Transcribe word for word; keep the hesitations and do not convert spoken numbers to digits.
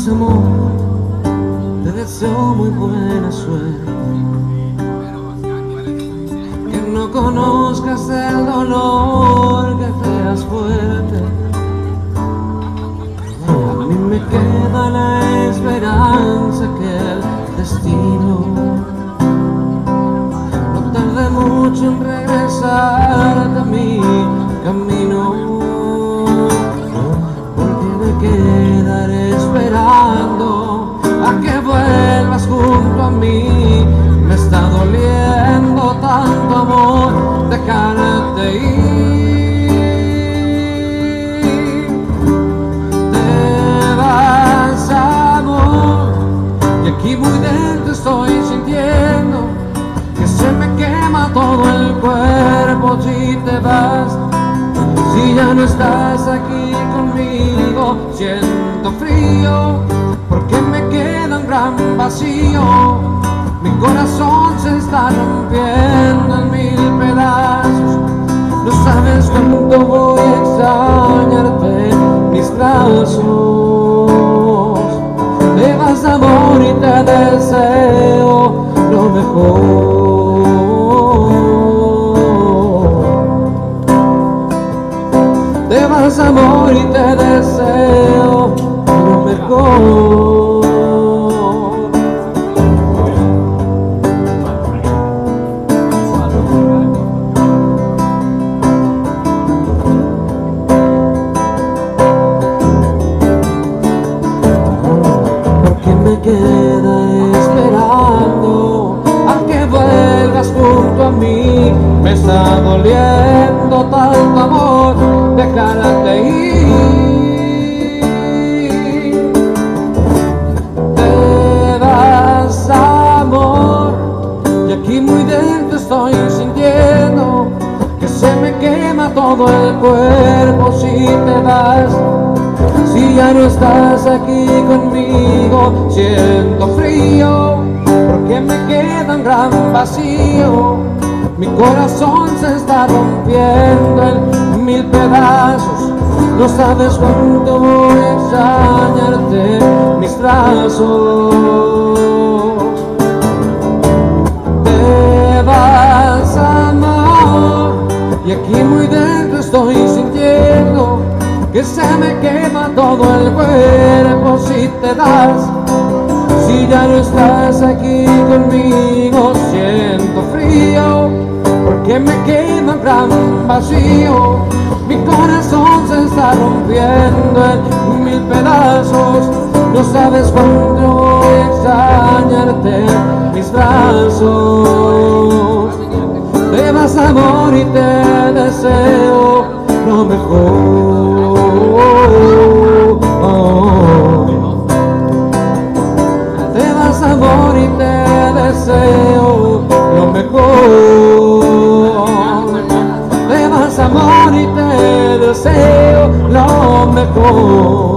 vas, amor, te deseo muy buena suerte. Que no conozcas el dolor, que seas fuerte. A mí me queda la esperanza que el destino no tarde mucho en regresar a mi camino, porque me quedaré esperando a que vuelvas junto a mí. Me está doliendo tanto, amor, dejarte ir. Te vas, amor, y aquí muy dentro estoy sintiendo que se me quema todo el cuerpo si te vas. Si ya no estás aquí conmigo, siento frío, porque me queda un gran vacío. Mi corazón se está rompiendo en mil pedazos. No sabes cuánto voy a extrañarte en mis brazos. Te vas, amor, y te deseo lo mejor. Te vas, amor, y te deseo lo mejor. Me queda esperando a que vuelvas junto a mí. Me está doliendo tanto, amor, dejarte ir. Te vas, amor, y aquí muy dentro estoy sintiendo que se me quema todo el cuerpo si te vas. Si ya no estás aquí conmigo, siento frío, porque me queda un gran vacío. Mi corazón se está rompiendo en mil pedazos. No sabes cuánto voy a extrañarte en mis brazos. Te vas, amor, y aquí muy dentro estoy sintiendo que se me quema todo el cuerpo si te das. Si ya no estás aquí conmigo, siento frío, porque me queda un gran vacío. Mi corazón se está rompiendo en mil pedazos. No sabes cuánto voy a extrañarte en mis brazos. Te vas, amor, y te deseo lo mejor. Te vas, amor, y te deseo lo mejor. Te vas, amor, y te deseo lo mejor.